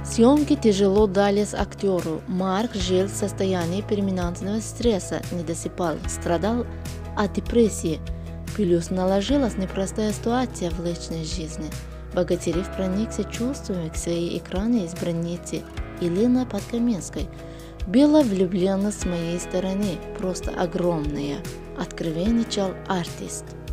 Съемки тяжело дались актеру. Марк жил в состоянии перманентного стресса, недосыпал, страдал от депрессии. Плюс наложилась непростая ситуация в личной жизни. Богатырев проникся чувствами к своей экранной избраннице Елене Подкаменской. Была влюбленность с моей стороны просто огромная, откровенничал артист.